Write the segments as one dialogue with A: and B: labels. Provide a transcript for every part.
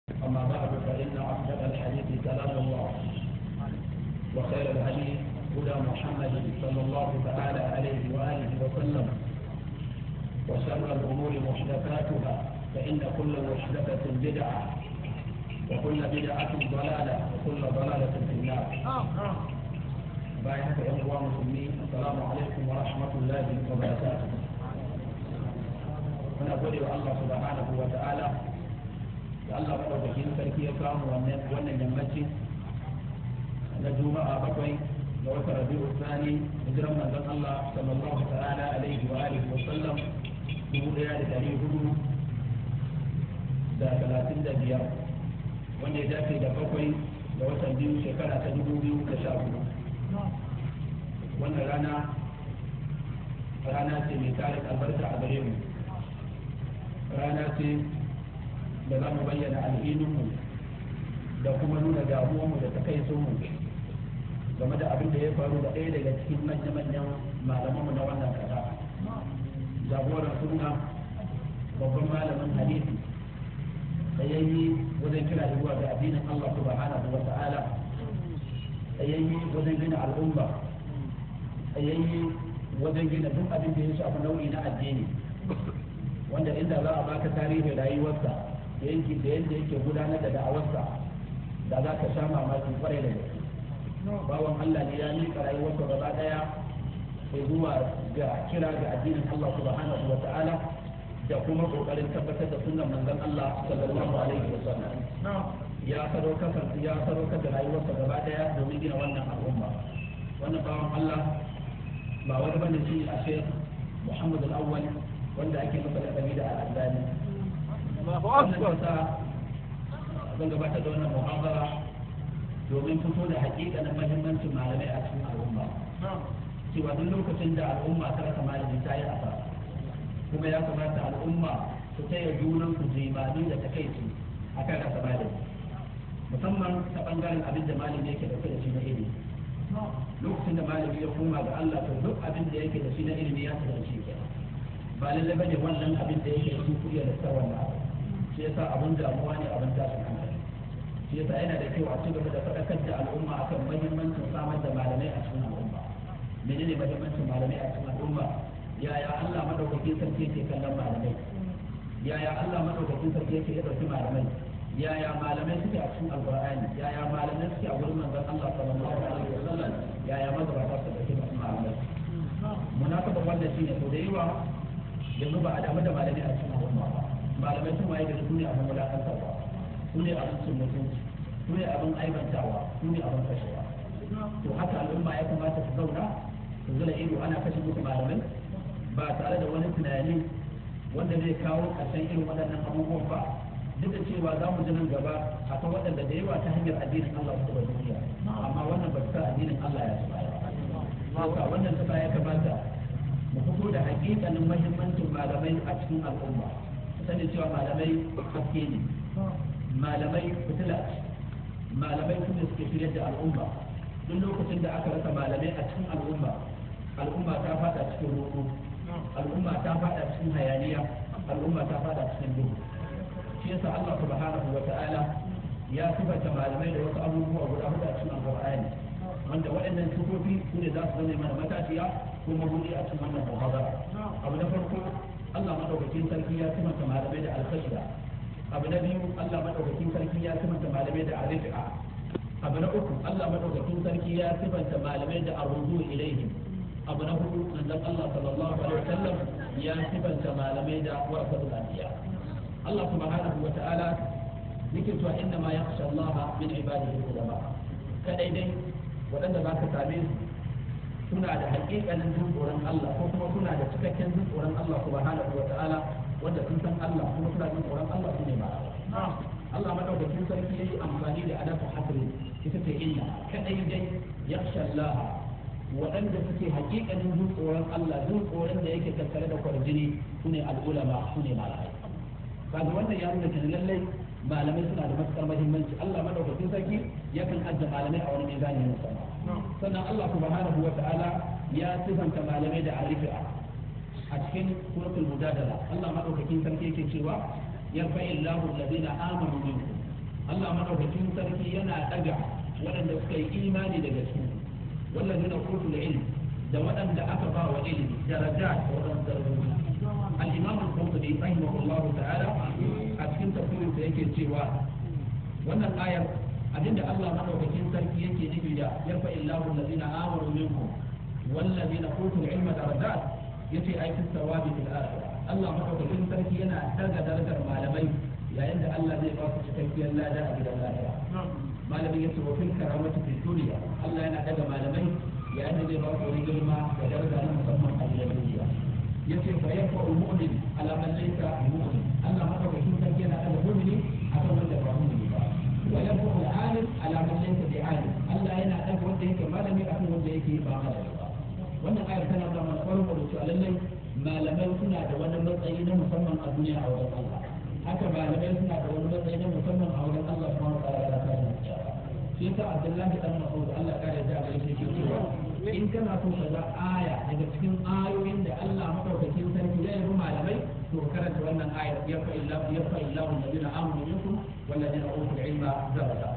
A: أما بعد فإن أصدق الحديث كلام الله وخير الهدي هدى محمد صلى الله تعالى عليه وآله وسلم وشر الأمور محدثاتها فإن كل محدثة بدعة وكل بدعة ضلالة وكل ضلالة في النار. بايعك يا إخوان المسلمين السلام عليكم ورحمة الله وبركاته. ونقول الله سبحانه وتعالى Allah maɗaukakin sarki ya kawo wannan yammaci na juma'a 7 ga watan rabi'u tsani hijiran manzon Allah sallallahu ta'ala alaihi wa alihi wa sallam 1435 wanda ya dace da 7 ga watan biyu shekara ta 2014. wannan rana ce mai tarin albarka a gare mu, rana ce da za mu bayyana alhininmu da kuma nuna damuwarmu da takaitunmu game da abin da ya faru da ɗaya daga cikin manya-manyan malamanmu na wannan kasa, jagoran sunna, babban malamin hadisi tsayayyi wajen kira zuwa ga addinin Allah subhanahu wa ta'ala, tsayayyi wajen gina al'umma, tsayayyi wajen gina duk abin da ya shafi nau'i na addini, wanda inda za a baka tarihin rayuwarsa yankin da yadda yake gudanar da da'awarsa da za ka sha mamaki kwarai da gaske. bawan Allah ne ya miƙa rayuwarsa gaba ɗaya sai zuwa ga kira ga addinin Allah subhanahu wa ta'ala da kuma ƙoƙarin tabbatar da sunnan manzon Allah sallallahu alaihi wa sallam. ya sadaukar da rayuwarsa gaba ɗaya domin gina wannan al'umma. wannan bawan Allah ba wani bane shi a Sheikh Muhammad al-Awwal wanda ake masa lakabi da al-Albani. wannan sa zan gabatar da wannan muhabara domin fito da hakikanin mahimmancin malamai a cikin al'umma, cewa duk lokacin da al'umma ta rasa malami ta yi asara, kuma ya kamata al'umma su taya junan su jimani da takaici a kan rasa malami, musamman ta bangaren abin da malami yake dauke da shi na ilimi. lokacin da malami ya koma ga Allah to duk abin da yake da shi na ilimi ya tsara shi ba lallai bane wannan abin da yake su kuriya da tsawon abu. shi yasa abin damuwa ne, abin tashin hankali. shi yasa yana da kyau a ci gaba da faɗakar da al'umma akan mahimmancin samar da malamai a cikin al'umma. menene mahimmancin malamai a cikin al'umma? yaya Allah madaukakin sarki yake kallon malamai? yaya Allah madaukakin sarki yake ya ɗauki malamai? yaya malamai suke a cikin alqur'ani? yaya malamai suke a wurin manzon Allah sallallahu alaihi wasallam? yaya magabata su ɗauki malamai? munasabar wannan shine to da yawa yanzu ba a damu da malamai a cikin al'umma ba. malamai sun waye da su ne abin wulakantarwa, su ne abin cin mutunci, su ne abin aibantawa, su ne abin kashewa. to haka al'umma ya kamata su zauna su zura ido ana kashe musu malamai ba tare da wani tunani wanda zai kawo ƙarshen irin waɗannan abubuwan ba. duk da cewa za mu ji nan gaba akwai waɗanda da yawa ta hanyar addinin Allah su ba duniya, amma wannan ba ta addinin Allah ya su ba. wannan ta ya kamata mu fito da hakikanin mahimmancin malamai a cikin al'umma. sani cewa malamai haske ne, malamai fitila ce, malamai kuma suke shirya da al'umma. duk lokacin da aka rasa malamai a cikin al'umma, al'umma ta fada cikin roƙo, al'umma ta fada cikin hayaniya, al'umma ta fada cikin duhu. shi yasa Allah subhanahu wa ta'ala ya sifanta malamai da wasu abubuwa guda huɗu a cikin alƙur'ani, wanda waɗannan sifofi su ne za su zama mana matashiya ko mabuɗi a cikin wannan muhabara. abu na farko, Allah madaukakin sarki ya sifanta malamai da alkhashira. abu na biyu, Allah madaukakin sarki ya sifanta malamai da arifi'a. abu na uku, Allah madaukakin sarki ya sifanta malamai da arruju ilaihim. abu na hudu, manzon Allah sallallahu alaihi wasallam ya sifanta malamai da warasatul anbiya. Allah subhanahu wa ta'ala yake cewa inna ma yakhsha Allah min ibadihi ulama. kadai dai waɗanda za ka same su suna da haƙiƙanin jin tsoron Allah, ko kuma suna da cikakken jin tsoron Allah subhanahu wa ta'ala, wanda sun san Allah kuma suna jin tsoron Allah su ne ba. Allah madaukakin sarki yayi amfani da adabu hasri, ita ce inna kadai dai yakhsha Allah, waɗanda suke haƙiƙanin jin tsoron Allah, jin tsoron da yake tattare da kwarjini su ne al'ulama, su ne malamai. kaga wannan ya nuna kenan lallai malamai suna da matuƙar muhimmanci. Allah madaukakin sarki yakan adda malamai a wani mizani na sama. sannan Allah subhanahu wa ta'ala ya sifanta malamai da arifi'a a cikin suratul mujadala. Allah madaukakin sarki yake cewa yarfa'illahu alladhina amanu minkum Allah madaukakin sarki yana daga waɗanda suka yi imani daga su wallazina utul ilm da waɗanda aka ba wa ilimi daraja da waɗanda darajoji al-imam al-qurtubi rahimahullahu ta'ala a cikin tafsirin sa yake cewa wannan ayar abinda Allah madaukakin sarki yake nufi da yarfa illahu allazina amanu minkum wallazina utul ilma darajat yace aikin sawabi fil akhirah Allah madaukakin sarki yana daga darajar malamai yayin da Allah zai ba su cikakkiyar lada a gidan lahira malamin yace wa fil karamati fid dunya Allah yana daga malamai yayin da zai ba su wani girma da daraja na musamman a gidan duniya yace fa yarfa al mu'min ala man laysa mu'min Allah madaukakin sarki yana daga mu'mini akan wanda ba mu'mini ba wa yarfa al alim ala man laysa bi alim Allah yana daga wanda yake malami akan wanda yake ba malami ba wannan ayar tana da mana farko da cewa lallai malamai suna da wani matsayi na musamman a duniya a wajen Allah haka malamai suna da wani matsayi na musamman a wajen Allah subhanahu wa ta'ala ta shi yasa Abdullahi dan Mas'ud Allah ya kare da gare shi cewa in kana so ka ga aya daga cikin ayoyin da Allah madaukakin sarki ya yi malamai to karanta wannan ayar ya fa illahu alladhina amanu minkum walladhina utul ilma daraja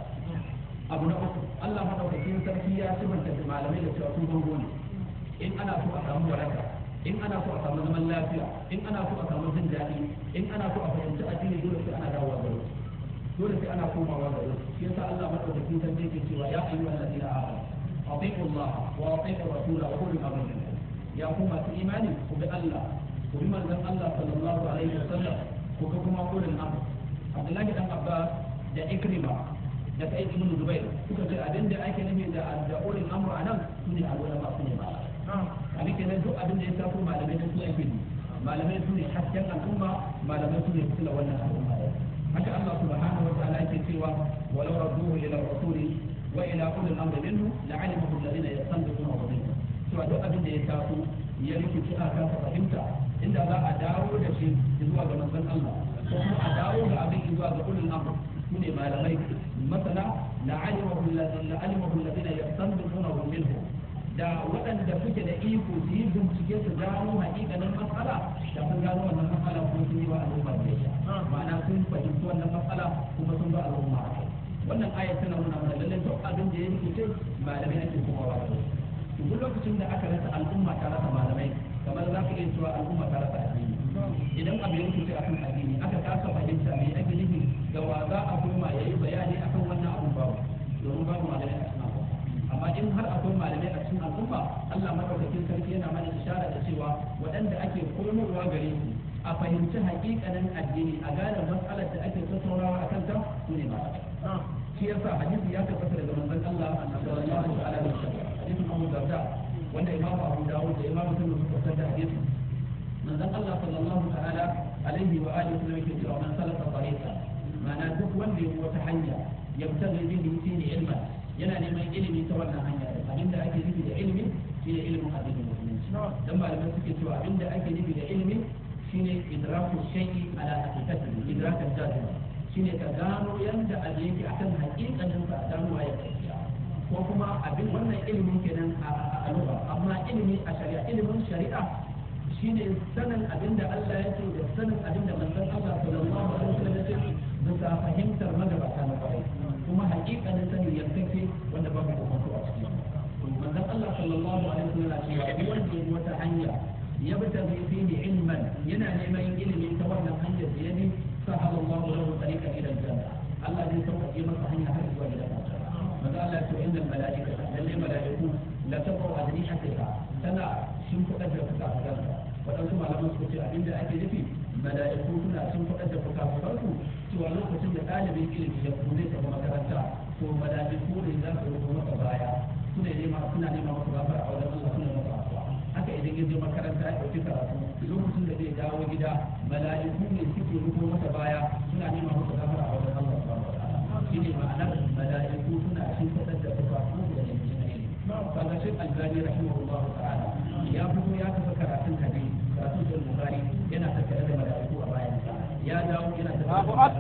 A: abu na uku Allah madaukakin sarki ya sibanta malamai da cewa sun gongo ne in ana so a samu waraka in ana so a samu zaman lafiya in ana so a samu jin daɗi in ana so a fahimci addini dole sai ana dawowa gare dole sai ana komawa gare shi yasa Allah madaukakin sarki yake cewa ya ayyuhal ladina amanu atiqu Allah wa atiqu rasula wa ulul amri minkum ya ku masu imani ku bi Allah ku bi manzon Allah sallallahu alaihi wasallam ku ga kuma ulul amri Abdullahi dan Abbas da Ikrima da Sa'id ibn Zubair suka ce abin da ake nufi da ulul amri anan sune alwala su ne ba abin kenan duk abin da ya taso malamai da su ake yi malamai su ne hasken al'umma malamai su ne fitila wannan al'umma haka Allah subhanahu wa ta'ala yake cewa walau radduhu ila rasuli wa ila ulil amri minhu la'alimahu alladhina yastanbituna minhu to duk abin da ya taso ya rikici aka fahimta inda za a dawo da shi zuwa ga manzon Allah ko kuma a dawo da abin zuwa ga ulil amri su ne malamai masana la'alimahu alladhina yastanbituna minhu da waɗanda suke da iko su yi bincike su gano haƙiƙanin matsala da sun gano wannan matsala kuma sun yi wa al'umma da ya ma'ana sun fahimci wannan matsala kuma sun ba al'umma a kai wannan ayat tana nuna mana lallai duk abin da ya rikice malamai ake komawa da su duk lokacin da aka rasa al'umma ta rasa malamai kamar za ka iya cewa al'umma ta rasa addini idan abu ya rikice akan addini aka kasa fahimta mai ake nufi ga wa za a koma ya yi bayani akan wannan abun babu domin babu malamai a cikin amma in har akwai malamai a cikin al'umma Allah madaukakin sarki yana mana ishara da cewa waɗanda ake koyarwa gare su a fahimci haƙiƙanin addini a gane matsalar da ake tattaunawa a kanta su ne malamai shi yasa hadisi ya tabbata daga manzon Allah sallallahu alaihi wasallam hadisin Abu Darda wanda Imam Abu Dawud da Imam Muslim suka fitar da hadisi manzon Allah sallallahu ta'ala alaihi wa alihi wasallam yake cewa man salaka tariqa ma'ana duk wanda ya wata hanya yabtaghi bihi ilman yana neman ilimi ta wannan hanya abinda ake nufi da ilimi shine ilimin addinin musulunci dan malamai suke cewa abinda ake nufi da ilimi shine idraku shay'i ala haqiqatihi idrakan jazima shine ka gano yanda abu yake akan haƙiƙanin sa gano ya gaskiya ko kuma abin wannan ilimin kenan a lugha amma ilimi a shari'a ilimin shari'a shine sanin abinda Allah ya ce da sanin abinda manzon Allah sallallahu alaihi wasallam ya ce bisa fahimtar magabata na kwarai kuma hakikanin sani yankake wanda babu hukunci a ciki manzon Allah sallallahu alaihi wasallam ya ce wanda ya wata hanya ya bi tafiye ilman yana neman ilimi ta wannan hanyar da ya bi sahala Allahu lahu tariqan ila al-janna Allah zai sauƙaƙe masa hanya har zuwa gidan aljanna manzo Allah ya ce innal malaikata lalle malaiku la tabu adrihatiha tana shimfiɗar da fuka-fukansa waɗansu malaman suka ce abinda ake nufi malaiku suna shimfiɗar da fuka-fukansu cewa lokacin da ɗalibin ilimi ya kuma zai tafi makaranta to malaiku ne za su rubuta masa baya suna nema masa gafara a wajen Allah suna masa afuwa haka idan ya je makaranta ya ɗauki karatu lokacin da zai dawo gida mala'iku ne suke rubuto masa baya suna nema masa gafara a wajen Allah subhanahu wa ta'ala shine ma'anar mala'iku suna shimfiɗar da fuka-fukansu da ilimi na ilimi kaga shi Albani rahimahullahu ta'ala ya fito ya tafi karatun hadisi karatun sahih Bukhari yana tattare da mala'iku a bayan sa ya dawo yana tattare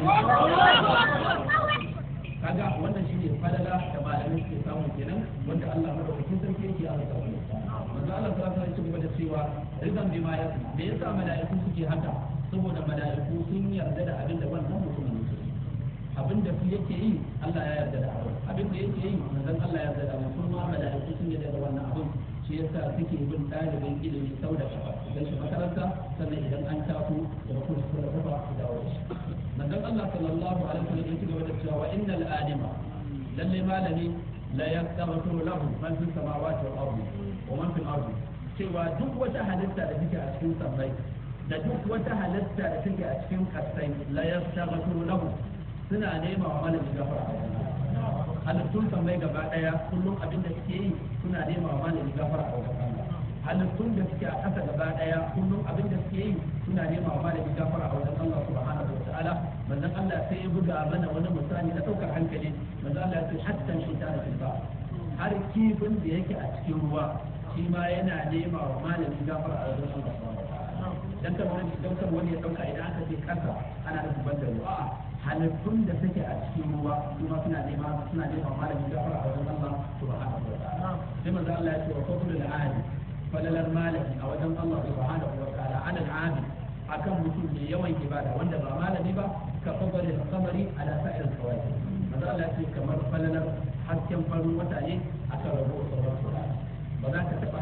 A: kaga wannan shine falala da malamai suke samu kenan wanda Allah madaukakin sarki yake alƙa manzo Allah sallallahu alaihi wasallam da cewa ridan bima yasma me yasa mala'iku suke haka saboda mala'iku sun yarda da abin da wannan mutumin yake abin da su yake yi Allah ya yarda da abin da yake yi manzon Allah ya yarda da mu kuma mala'iku sun yarda da wannan abin shi yasa suke bin ɗalibin ilimi sau da kafa idan shi makaranta sannan idan an tafi da kuma su da kafa su dawo da shi manzon Allah sallallahu alaihi wasallam ya ci gaba da cewa wa innal alima lalle malami la yastaghfiru lahu man fis samawati wal ardi wa man fil ardi cewa duk wata halitta da take a cikin sammai da duk wata halitta da take a cikin kasai la yastaghfiru lahu suna nema wa malami gafara halittun sammai gaba daya kullum abin da suke yi suna nema wa malami gafara a wajen Allah halittun da suke a ƙasa gaba daya kullum abin da suke yi suna nema wa malami gafara a wajen Allah subhanahu wa ta'ala manzon Allah sai ya buga mana wani misali na ɗaukar hankali manzon Allah ya ce hatta shi ta da har kifin da yake a cikin ruwa shi ma yana nema wa malami gafara a wajen Allah subhanahu wa ta'ala dan kan wani ya dauka idan aka ce kasa ana da zubar da ruwa halittun da suke a cikin ruwa kuma suna nema malamin gafara a wajen Allah subhanahu wa ta'ala sai manzo Allah ya ce wa fadlul aadi falalar malami a wajen Allah subhanahu wa ta'ala ala al-aadi akan mutum ne yawan ibada wanda ba malami ba ka fadlul qamari ala sa'ir al-kawakib manzo Allah ya ce kamar falalar hasken farin wata ne akan rabo sauran ba za ka taba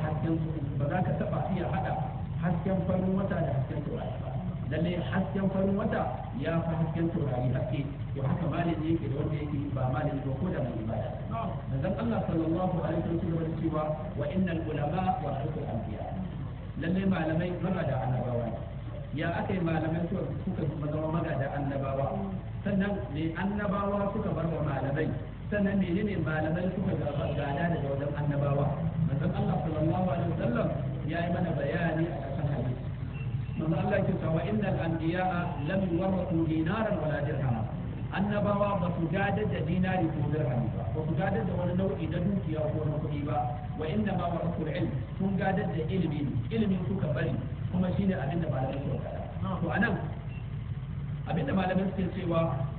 A: iya hada hasken farin wata da hasken taurari ba lalle hasken farin wata ya fi hasken taurari haske to haka malami yake da wanda yake ba malami ba ko da mai ibada manzon Allah sallallahu alaihi wasallam ya cewa wa innal ulama wa rasul anbiya lalle malamai magada annabawa ya akai malamai suka zama magada annabawa sannan ne annabawa suka bar wa malamai sannan menene malamai suka gada daga wajen annabawa manzon Allah sallallahu alaihi wasallam ya yi mana bayani a ƙarshen hadisi manzo Allah ya ce wa innal anbiya'a lam yuwarrathu dinaran wala dirhama annabawa ba su gadar da dinari ko dirhami ba ba su gadar da wani nau'i na dukiya ko na kuɗi ba wa inna ma warathul ilm sun gadar da ilimi suka bari kuma shine abin da malamai suka kada to anan abin da malamai suke cewa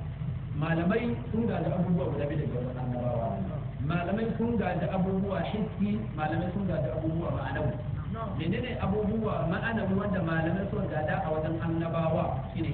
A: malamai sun gada abubuwa guda biyu daga wajen annabawa malamai sun gada abubuwa hissi malamai sun gada abubuwa ma'anawi menene abubuwa ma'anawi wanda malamai sun gada a wajen annabawa shine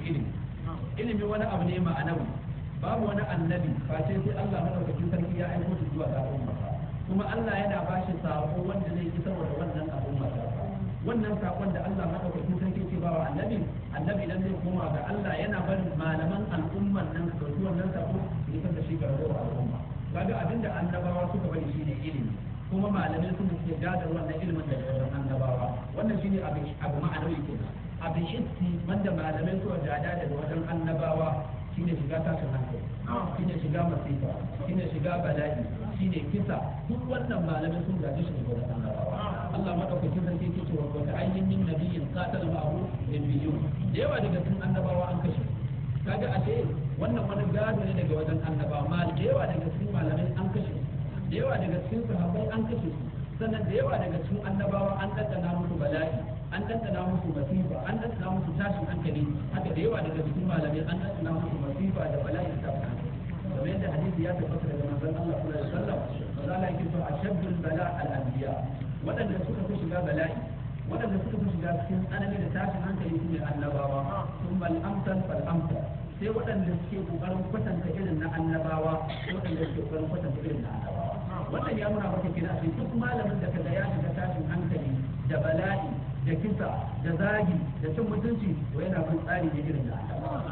A: ilimi wani abu ne ma'anawi babu wani annabi face sai Allah madaukakin sarki ya aiko shi zuwa ga al'umma kuma Allah yana ba shi sako wanda zai isar da wannan al'umma wannan sakon da Allah madaukakin sarki ke bawa annabi idan zai koma ga Allah yana barin malaman al'umman nan su dauki wannan sako su isar da shi ga al'umma kaga abinda annabawa suka bari shine ilimi kuma malamai sun suke gadar wannan ilimin da wajen annabawa wannan shine abu ma'anawi kenan abin hissi wanda malamai suka gada daga wajen annabawa shine shiga tashin hankali shine shiga masifa shine shiga bala'i shine kisa duk wannan malamai sun gaji shi daga wajen annabawa Allah madaukakin sarki yake cewa wa ta'ayyin min nabiyyin qatala ma'ahu nabiyyun da yawa daga cikin annabawa an kashe kaga ashe wannan wani gado ne daga wajen annabawa ma da yawa daga cikin malamai an kashe da yawa daga cikin sahabbai an kashe su sannan da yawa daga cikin annabawa an daddana musu bala'i an daddana musu masifa an daddana musu tashin hankali haka da yawa daga cikin malamai an daddana musu masifa da bala'i da tashin hankali kamar yadda hadisi ya tabbata daga manzon Allah sallallahu alaihi wasallam manzon Allah yake cewa ashaddul bala' al-anbiya wadanda suka fi shiga bala'i wadanda suka fi shiga cikin tsanani da tashin hankali su ne annabawa thumma al-amsal fal-amsal sai waɗanda suke ƙoƙarin kwatanta irin na annabawa waɗanda suke ƙoƙarin kwatanta irin na annabawa wannan ya nuna maka kina sai duk malamin da kaga ya shiga tashin hankali da bala'i da kisa da zagi da cin mutunci to yana bin tsari ne irin na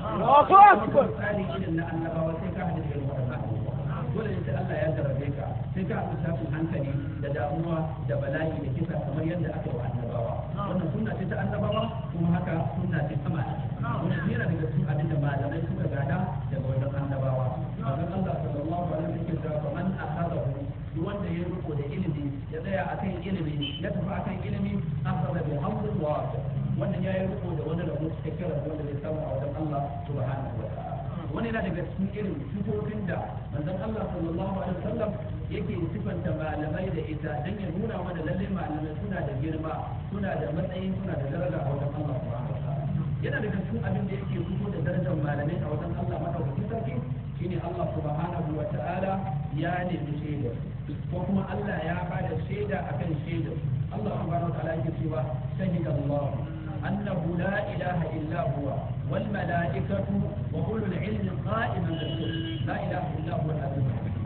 A: annabawa tsari irin na annabawa sai ka hada irin waɗannan dole ne sai Allah ya jarabe ka sai ka haɗu tashin hankali da damuwa da bala'i da kisa kamar yadda aka yi wa annabawa wannan sunna ce ta annabawa kuma haka sunna ce ta malamai wannan yana daga cikin abin da malamai suka gada daga wajen annabawa manzon Allah sallallahu alaihi wasallam ya ce man akhadahu duk wanda ya riko da ilimi ya tsaya akan ilimi ya tafi akan ilimi akhadha bi hamdin wa wannan ya yi riko da wani rabo cikakken rabo da zai samu a wajen Allah subhanahu wa ta'ala wani yana daga cikin irin sifofin da manzon Allah sallallahu alaihi wasallam yake sifanta malamai da ita dan ya nuna mana lalle malamai suna da girma suna da matsayi suna da daraja a wajen Allah subhanahu wa ta'ala yana daga cikin abin da yake fito da darajar malamai a wajen Allah madaukakin sarki shine Allah subhanahu wa ta'ala ya nemi shaida ko kuma Allah ya bada shaida akan shaida Allah subhanahu wa ta'ala yake cewa shahida Allah annahu la ilaha illa huwa wal malaikatu wa ulul ilmi qa'iman bil qist la ilaha illa huwa al-aziz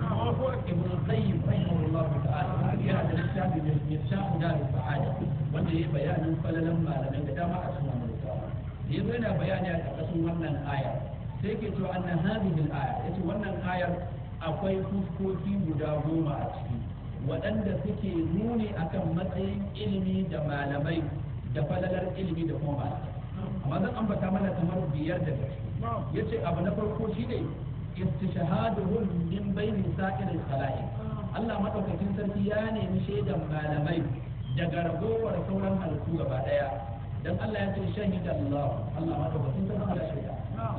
A: ibn al-qayyim rahimahullah ta'ala ya da littafi da yashahu da sa'ada wanda ya bayanin falalan malamai da dama a cikin wannan littafi ya yana bayani a ƙarƙashin wannan aya sai ke cewa anna hadhihi al-aya yace wannan ayar akwai fuskoki guda 10 a ciki waɗanda suke nuni akan matsayin ilimi da malamai da falalar ilimi da kuma malamai amma zan ambata mana kamar 5 daga ciki yace abu na farko shine istishhaduhum min bayni sa'iril khalaiq Allah madaukakin sarki ya nemi shaidan malamai daga ragowar sauran halittu gaba daya dan Allah ya ce shahida Allah madaukakin sarki ya shaida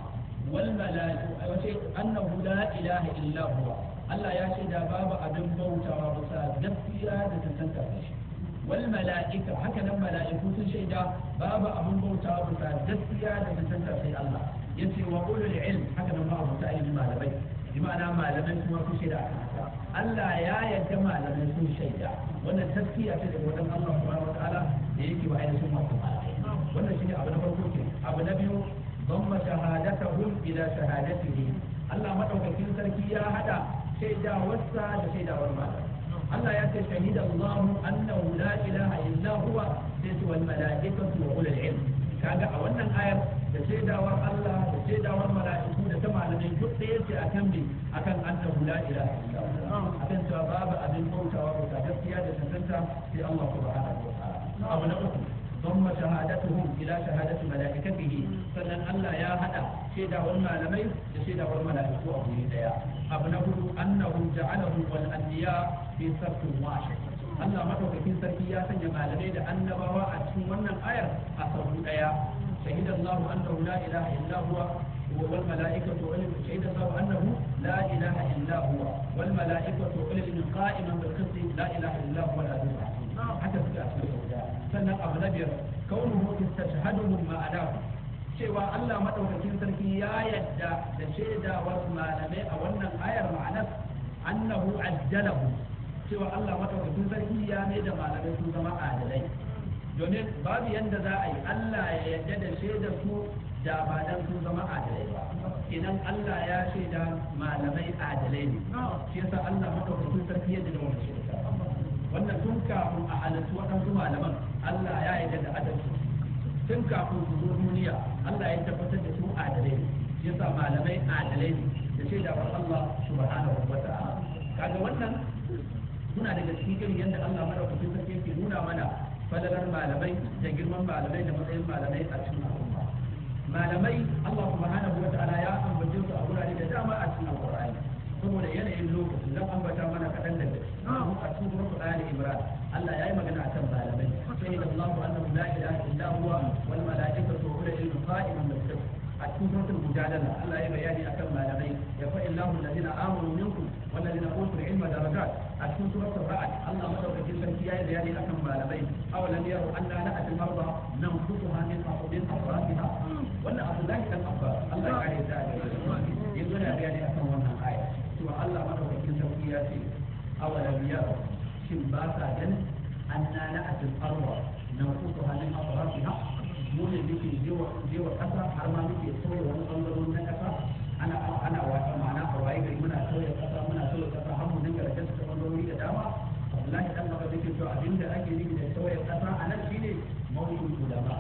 A: wal malaikatu wace annahu la ilaha illa huwa Allah ya shaida babu abin bautawa bisa gaskiya da tantance shi wal mala'ika haka nan mala'iku sun shaida babu abin bautawa bisa gaskiya da tantance sai Allah yace wa ulul ilm haka nan ma abuta ilmi malamai bi ma'ana malamai kuma sun shaida akan haka Allah ya yarda malamai sun shaida wannan taskiya ce daga wajen Allah subhanahu wataala da yake wa ainihin masu malamai wannan shine abu na farko ke abu na biyu dhamma shahadatahum ila shahadatihi Allah madaukakin sarki ya hada shaidawarsa da shaidawar malamai Allah ya ce shahida Allah annahu la ilaha illa huwa sai wal mala'ikatu wa ulul ilm kaga a wannan ayar da shaidawar Allah da shaidawar mala'iku da ta malamai duk ɗaya ce akan me akan annahu la ilaha illa huwa akan cewa babu abin bautawa ba gaskiya da tantanta sai Allah subhanahu wa ta'ala abu na uku ثم شهادتهم إلى شهادة ملائكته فلن الله يا هذا شيدا والمعلمين شيدا والملائكة أبو يديا أبنه أنه جعلهم والأنبياء في سبت واحد الله ما هو في سرقيا سنجم معلمين أن بوا أتشون من الآية أصبوا الآية شهد الله أنه لا إله إلا هو والملائكة شهد الله أنه لا إله إلا هو والملائكة قائما بالقسط لا إله إلا هو العزيز الحكيم حتى في أسماء sannan abu na biyar kaunuhu istashhaduhum ma'anahu cewa Allah madaukakin sarki ya yadda da shaidawar malamai a wannan ayar ma'anar annahu ajjalahu cewa Allah madaukakin sarki ya mai da malamai sun zama adalai domin babu yanda za a yi Allah ya yadda da shaidar su da ba dan sun zama adalai ba idan Allah ya shaida malamai adalai ne shi yasa Allah madaukakin sarki ya da wannan shaida wannan tun kafin a halittu waɗansu malaman Allah ya yarda da adalci tun kafin su zo duniya Allah ya tabbatar da su adalai shi yasa malamai adalai ne da shaidawar Allah subhanahu wa ta'ala kaga wannan suna daga cikin irin yadda Allah madaukakin sarki yake nuna mana falalar malamai da girman malamai da matsayin malamai a cikin al'umma malamai Allah subhanahu wa ta'ala ya ambace su a wurare da dama a cikin alqur'ani saboda yanayin lokacin zan ambata mana kaɗan daga a cikin suratul Ali Imran Allah ya yi magana akan malamai sai da Allah annahu la ilaha illa huwa wal malaikatu wa ulul ilmi qa'iman bil qist a cikin suratul Mujadala Allah ya bayani akan malamai ya fa illahu alladhina amanu minkum wal ladina utul ilma darajat a cikin suratul Ra'd Allah madaukakin sarki ya yi bayani akan malamai awalam yaru anna na'ati al-marda nanqutuha min afrafiha wannan Abdullahi dan Abbas Allah ya kare ta yanzu da bayani akan wannan aya cewa Allah madaukakin sarki ya ce awalam yaru shin ba sa ganin anna na'atul arwa nanqutuha min atrafiha mu ne muke jewa kasa har ma muke sauya wani bangaron na kasa ana wata ma'ana a waye gari muna sauya kasa har mu dinga rage ta bangarori da dama wallahi dan maka yake cewa abinda ake nufi da sauya kasa anan shine mawdu'ul ulama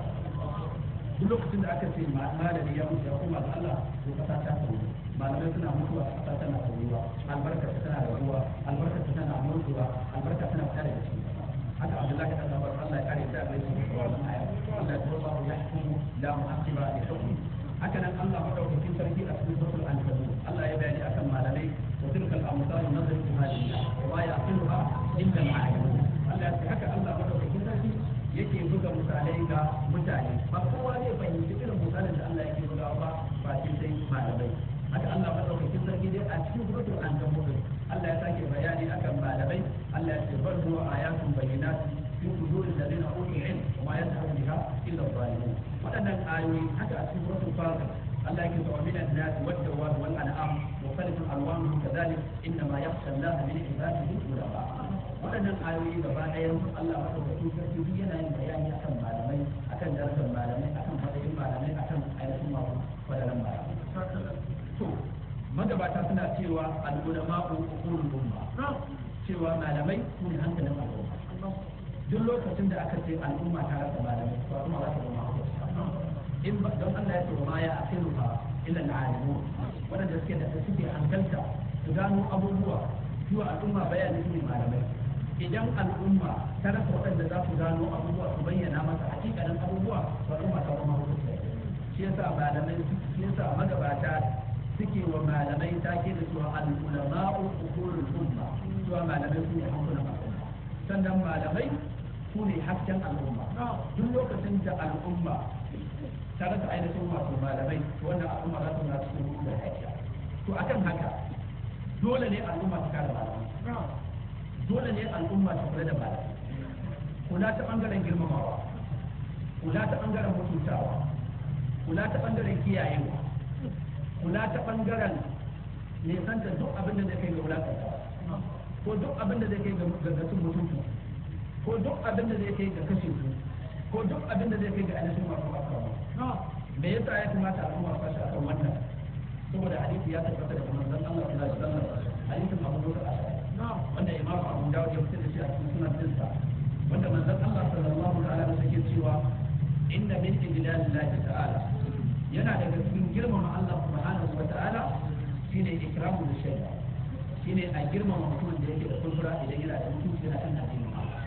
A: duk lokacin da aka ce malami ya mutu ya koma ga Allah to kasa ta sauya malamai suna mutuwa kasa tana sauyewa albarka tana rabuwa albarka tana mutuwa albarka tana fita daga cikin haka Abdullahi dan Abbas Allah ya kare ta da shi wannan aya Allah ya tabbata ya hukumu la mu'aqiba li hukmi haka nan Allah madaukakin sarki a cikin suratul ankabut Allah ya bayani akan malamai wa tilkal amsal nadribu hadhihi wa ma yaqiluha illa al-alimun Allah ya ce haka Allah madaukakin sarki yake buga misalai ga mutane ba kowa zai fahimci irin misalin da Allah yake bugawa ba sai malamai haka Allah madaukakin sarki dai a cikin suratul ankabut Allah ya sake bayani akan malamai Allah ya ce bal huwa ayatun bayyinat fi suduril ladina utul ilm wa ma yad'u biha illa adh-dhalimun wadannan ayoyi haka a cikin suratul fatir Allah yake cewa min an-nas wad-dawab wal-an'am mukhtalifun alwanuhum kadhalik inma yakhsha Allah min ibadihi ulama wadannan ayoyi gaba ɗayan Allah madaukakin sarki duk yana yin bayani akan malamai akan darajar malamai akan matsayin malamai akan ainihin masu fadalan malamai to magabata suna cewa al-ulama'u uqulul umma, cewa malamai su ne hankalin al'umma. Duk lokacin da aka ce al'umma ta rasa malamai to al'umma za ta zama hausa. In ba don Allah ya ce ma ya akiruha illa al-alimun, wanda suke hankalta su gano abubuwa zuwa al'umma bayani su ne malamai. Idan al'umma ta rasa waɗanda za su gano abubuwa su bayyana masa hakikanin abubuwa to al'umma ta zama hausa. Shi yasa malamai, shi yasa magabata suke wa malamai take da cewa al-ulama'u uqulul umma, cewa malamai su ne hankulan al'umma. Sannan malamai su ne hasken al'umma. Duk lokacin da al'umma ta rasa ainihin wato malamai, wannan al'umma za ta na cikin ruɗu da haƙiƙa. To akan haka dole ne al'umma ta kare malamai, dole ne al'umma ta kula da malamai, kula ta ɓangaren girmamawa, kula ta ɓangaren mutuntawa, kula ta ɓangaren kiyayewa, kula ta ɓangaren nesanta duk abin da zai kai ga wulaƙanta, ko duk abin da zai kai ga gaggatun mutuntu, ko duk abin da zai kai ga kashe su, ko duk abin da zai kai ga ainihin masu akawa. Me yasa ya kamata al'umma ta shi akan wannan? Saboda hadisi ya tabbata daga manzon Allah sallallahu alaihi wasallam, hadisin Abu Bakar Ashari, wanda Imam Abu Dawud ya fitar da shi a cikin sunan dinsa, wanda manzon Allah sallallahu alaihi wasallam yake cewa inna min ijlalillahi ta'ala, yana daga cikin girmama Allah subhanahu wa ta'ala shine ikramu da shaida, shine a girmama mutumin da yake da kulfura idan yana da mutunci yana kan addinin Allah.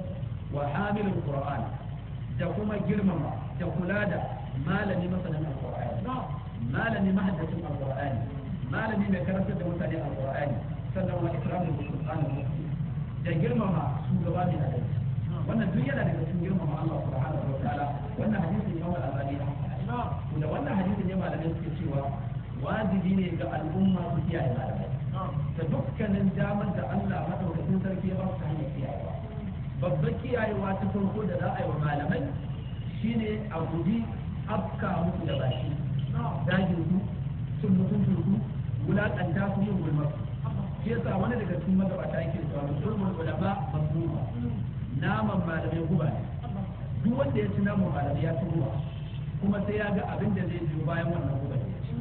A: Wa hamilul Qur'an, da kuma girmama da kula da malami masanin alqur'ani, malami mahaddacin alqur'ani, malami mai karantar da mutane alqur'ani, sannan wa ikramul Qur'an, da girmama shugaba mai adalci. Wannan duk yana daga cikin girmama Allah subhanahu wa ta'ala. Wannan hadisi Imam Al-Albani da wannan hadisi ne malamai suke cewa wajibi ne ga al'umma su kiyaye malamai da dukkanin damar da Allah madaukakin sarki ya ba su hanyar kiyayewa. Babbar kiyayewa ta farko da za a yi wa malamai shine a guji afka musu da baki, dajin su, cin mutuncin su, wulaƙanta su, yin gulmar su. Shi yasa wani daga cikin magabata yake cewa musulmul ulama masmuma, naman malamai guba ne. Duk wanda ya ci naman malamai ya ci guba, kuma sai ya ga abin da zai biyo bayan wannan guba.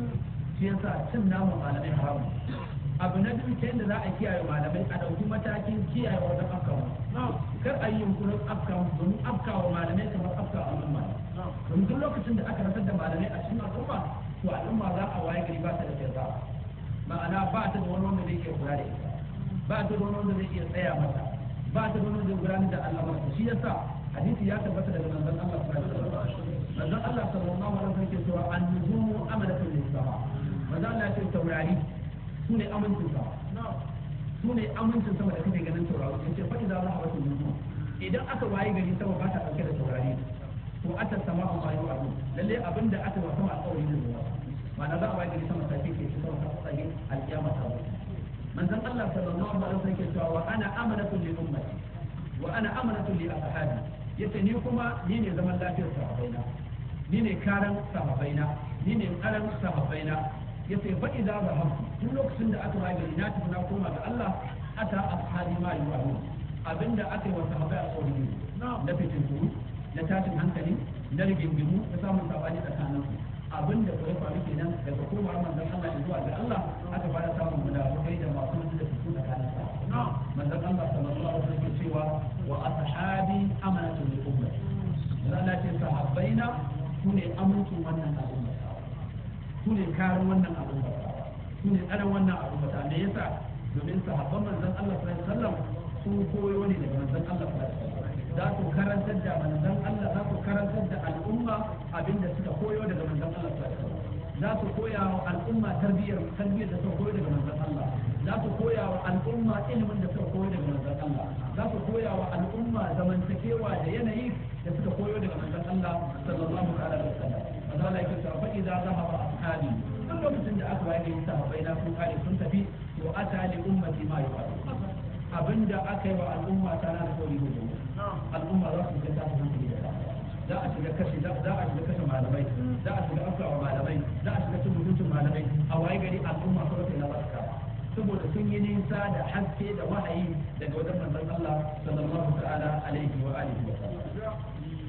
A: Shi yasa cin naman malamai haramun. Abu na biyu ta yadda za a kiyaye malamai, a ɗauki matakin kiyaye wajen afkawa. Kar a yi yunkurin afkawa domin afkawa malamai kamar afkawa al'umma. Domin duk lokacin da aka rasar da malamai a cikin al'umma, to al'umma za a waye gari ba ta da kyauta. Ma'ana ba ta da wani wanda zai iya kula da ita, ba ta da wani wanda zai iya tsaya mata, ba ta da wani wanda zai gudanar da al'amarsa. Shi yasa hadisi ya tabbata daga manzon Allah sallallahu alaihi wasallam. Manzon Allah sallallahu alaihi wasallam yake cewa an-nujumu amalatun lis-sama. Manzon Allah ya ce taurari su ne amincin sama, su ne amincin sama da kake ganin taurari. Yace fa idza zahabat an-nujum, idan aka waye gari sama ba ta dauke da taurari, to ata sama'u ma yu'adu, lalle abinda aka wa sama alƙawari ne zuwa. Ma'ana za a waye gari sama ta kike shi sama ta tsage alƙiyama ta zo. Manzon Allah sallallahu alaihi wasallam yake cewa wa ana amanatun li ummati wa ana amanatun li ashabi. Yace ni kuma ni ne zaman lafiyar sahabbaina, ni ne karan sahabbaina, ni ne karan sahabbaina. Yace fa idza zahabtu, duk lokacin da aka waye gari na tafi na koma ga Allah, ata ashabi ma yu'adu, abinda aka yi wa sahabbai a tsoro na fitintunu, na tashin hankali, na rigingimu, na samun sabani tsakaninsu. Abin da ya faru kenan daga komawar manzon Allah zuwa ga Allah, aka fara samun munafikai da masu mutu da fito tsakanin sa. Manzon Allah sallallahu alaihi wasallam yake cewa wa ashabi amanatu li ummati. Allah ce sahabbaina su ne amincin wannan al'umma, su ne karin wannan al'umma, su ne tsaron wannan al'umma. Me yasa? Domin sahabban manzon Allah sallallahu alaihi wasallam sun koyo ne daga manzon Allah sallallahu alaihi wasallam. Za su karantar da manzon Allah, za su karantar da al'umma abinda suka koyo daga manzon Allah sallallahu alaihi wasallam. Za su koya wa al'umma tarbiyyar da suka koyo daga manzon Allah. Za su koya wa al'umma ilimin da suka koyo daga manzon Allah. Za su koya wa al'umma zamantakewa da yanayi da suka koyo daga manzon Allah sallallahu alaihi wasallam. Allah ya ce fa idza zahaba ashabi, duk lokacin da aka waye sahabbai na sun kare sun tafi, to ata li ummati ma yu'adu, abinda aka yi wa al'umma ta na da kori ne. Al'umma za su ga ta hankali da za a shiga kashe malamai, za a shiga afkawa malamai, za a shiga cin mutuncin malamai. A waye gari al'umma kawai na barka, saboda sun yi nisa da haske da wahayi daga wajen manzon Allah sallallahu ta'ala alaihi wa alihi wa sallam.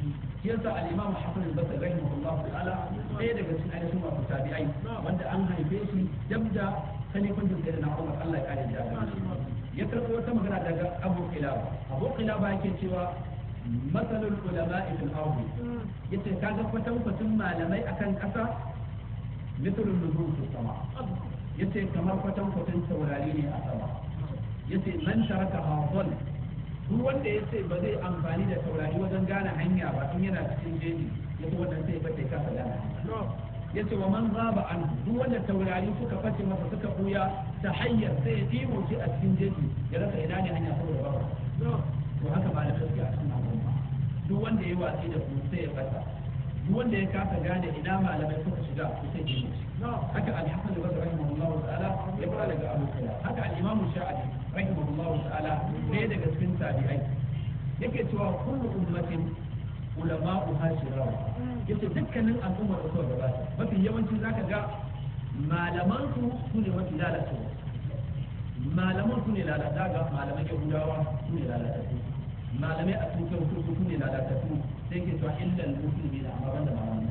A: shi yasa al-Imam Hasan al-Basri rahimahullahu ta'ala ɗaya daga cikin ainihin wato tabi'ai wanda an haife shi dabda khalifancin sayyidina Umar Allah ya kare da ya karɓo wata magana daga Abu Qilaba yake cewa masalul ulama'i fil ardi yace kaga kwatankwacin malamai akan ƙasa mithlun nujum fis sama yace kamar kwatankwacin taurari ne a sama yace man taraka hawal duk wanda yace ba zai amfani da taurari wajen gane hanya ba in yana cikin jeji yace wannan sai bace kasa gane yace wa man zaba an duk wanda taurari suka face masa suka buya ta hanyar sai ya timo shi a cikin jeji ya rasa ina ne hanya saboda ba to haka ba da gaskiya a cikin al'umma duk wanda ya watsi da kuma sai ya fata duk wanda ya kasa gane ina malamai suka shiga su sai jini haka al-Hasan al-Basri rahimahullah ta'ala ya fara daga Abu Hurairah haka al-Imam Sha'abi rahimahullah ta'ala ne daga cikin tabi'ai yake cewa kullu ummatin ulama'u hashirawa yace dukkanin al'ummar da suka gabata mafi yawanci zaka ga malaman su ne mafi lalacewa malaman su ne lalata ga malaman Yahudawa su ne lalatattu malamai a cikin kurkuku su ne lalatattu sai ke cewa illal musulmi da amma banda malaman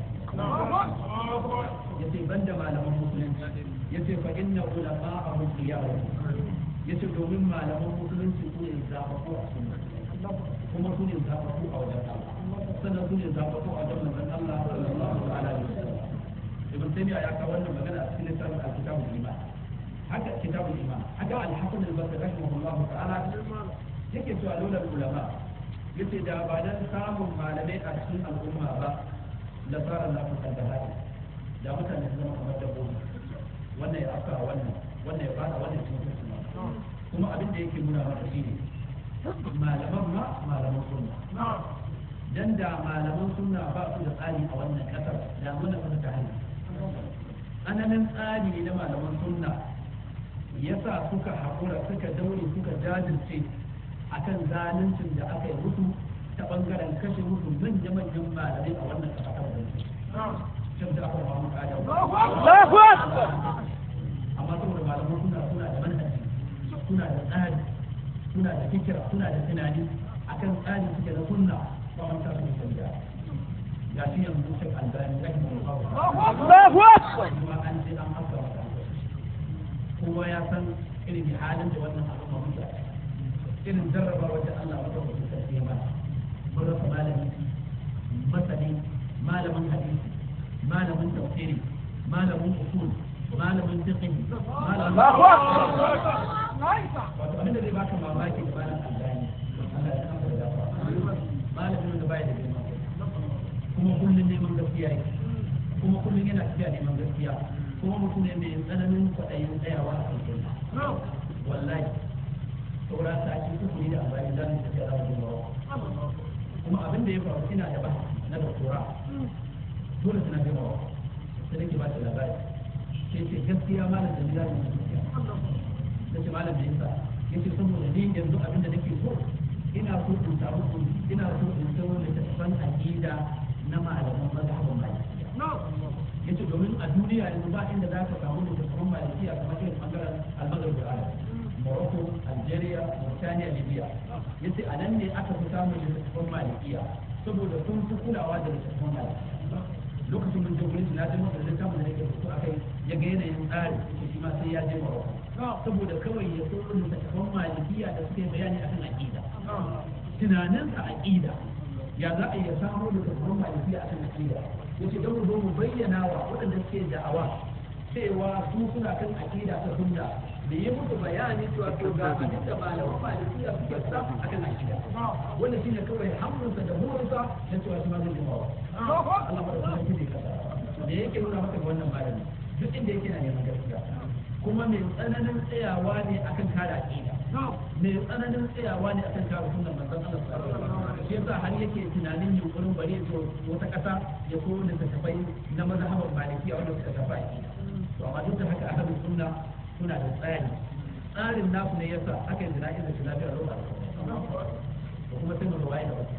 A: yace banda malaman musulunci yace fa inna ulama'ahu qiyamu yace domin malaman musulunci su ne zababu a sunna kuma su ne zababu a wajen Allah sannan su ne zababu a wajen manzon Allah sallallahu alaihi wasallam ibn Taymiyyah ya kawo wannan magana a cikin littafin al-Kitabul Iman haka Kitabul Iman haka al-Hasan al-Basri rahimahullahu ta'ala yake cewa dole ulama yace da ba dan samun malamai a cikin al'umma ba da fara na fuskar da hali da mutane su zama kamar dabbobi wannan ya afka wannan ya fara wannan cikin sunna kuma abin da yake nuna maka shine malaman ma malaman sunna dan da malaman sunna ba su da tsari a wannan kasar da mun da ta hali ananan tsari ne na malaman sunna yasa suka haƙura suka daure suka jajirce akan zaluncin da aka yi musu ta bangaren kashe musu manya-manyan malamai a wannan kasar da su da aka ba mu kada amma saboda malaman suna da manhaji suna da tsari suna da fikira suna da tunani akan tsari suke da sunna ba man ta su sanya ya shi yanzu sai albani kuma an ce an haka wata kowa ya san irin halin da wannan al'umma mutane irin jarraba wata Allah wata wata ta ce mana mun rasa malami masani malamin hadisi malamin tafsiri malamin usul malamin fiqh malamin wato abinda zai baka mamaki da malam Albani Allah ya san da malamin da bai da girma kuma kullun neman gaskiya yake kuma kullun yana tafiya neman gaskiya kuma mutum ne mai tsananin kwaɗayin tsayawa a cikin wallahi saura ta ake kuku da amfani da mu tafiya da mu kuma abin da ya faru ina da ba na doktora dole suna da bawa sai nake ba ta labari sai ce gaskiya malam da bila ne gaskiya sai malam da yasa yace saboda ni yanzu abin da nake so ina so in samu ina so in samu da tafan aqida na malaman mazhabin malikiya yace domin a duniya yanzu ba inda za ka samu da tafan malikiya kamar irin bangaren al-maghrib al-arab Morocco, Algeria, Mauritania, Libya. Yace a nan ne aka fi samun littattafan malikiya saboda sun fi kulawa da littattafan malikiya. Lokacin mun je gurin na je masa littafin da nake rubutu akai ya ga yanayin tsari shi ma sai ya je Morocco. Saboda kawai ya so littattafan malikiya da suke bayani akan aqida. Tunaninsa aqida ya za a iya samu littattafan malikiya akan aqida. Yace don mu zo mu bayyana wa waɗanda suke da'awa cewa su suna kan aqida ta sunna da yi musu bayani cewa to ga abin da malaman malikiya suke sa akan aqida wannan shine kawai hamdunsa da burinsa da cewa shi ma zai jima Allah ba da shi kasa da yake nuna maka wannan malami duk inda yake na neman gaskiya kuma mai tsananin tsayawa ne akan kare aqida mai tsananin tsayawa ne akan kare sunnan manzon Allah sallallahu alaihi wasallam shi yasa har yake tunanin yunkurin bari ya zo wata kasa ya so da tafai na mazhaban malikiya wanda suka tafi aqida to amma duk da haka ahlus sunna suna da tsarin nasu ne yasa aka yi zina da shi lafiya lokacin da kuma sai mu waye da wasu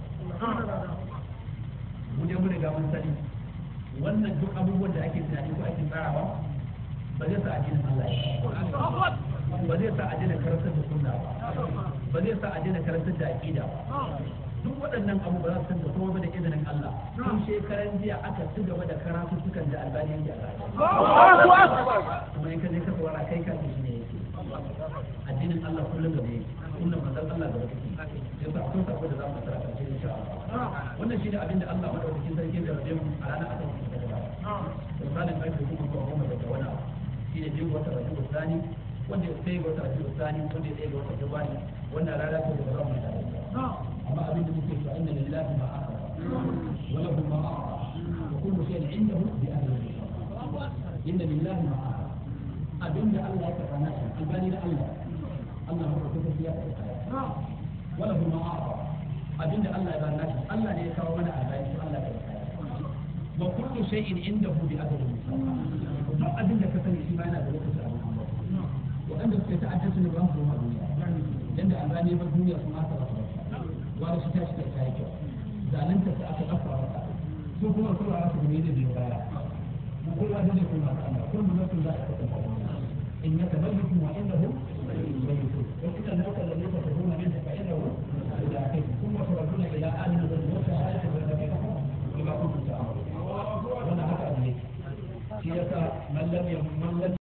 A: mu je mu riga mun sani wannan duk abubuwan da ake tunani ko ake tsarawa ba zai sa addinin Allah ya ba zai sa addinin karantar da sunna ba zai sa addinin karantar da aqida ba duk waɗannan abu ba za su canza kuma ba da izinin Allah tun shekaran jiya aka ci gaba da karatuttukan da albani yake a rayuwa kuma in ka je ka saurara kai ka ce shi ne yake addinin Allah kullum da yake kullum manzon Allah da yake yasa akwai sako da za mu tsara karshe insha Allah wannan shine abin da Allah madaukakin sarki da rabe mu a ranar akan shi da gaba misalin kai kuma ko goma da wani abu shine biyu wata rabiul thani wanda ya sai wata rabiul thani wanda ya sai wata jabani wannan rana ce da ba za mu tare amma abin da muke cewa inna lillahi ma akhara wa lahu ma a'ta wa kullu shay'in 'indahu bi ajalihi inna lillahi ma akhara abin da Allah ya karɓa na shi albani da Allah Allah ya karɓa ya karɓa wa lahu ma a'ta abin da Allah ya ba na shi Allah ne ya kawo mana albani to Allah ya karɓa wa kullu shay'in 'indahu bi ajalihi duk abin da ka sani shi ma yana da lokaci a cikin waɗanda suke ta'addatu ne ba su zuwa duniya yanda albani ba duniya kuma aka rasa wani shi tashi da kayi kyau zalunta ta aka kafa maka su kuma su ba su gumi da biyu baya mu kowa da zai kuma Allah kullu nafsin za ta kasance innaka mayyitun wa innahum mayyitun wa inna al-mauta alladhi tafirruna minhu fa innahu mulaqikum thumma turaduna ila alim al-mauti hayatan wa nabiyyikum bima kuntum ta'malun wannan haka ne shi yasa man lam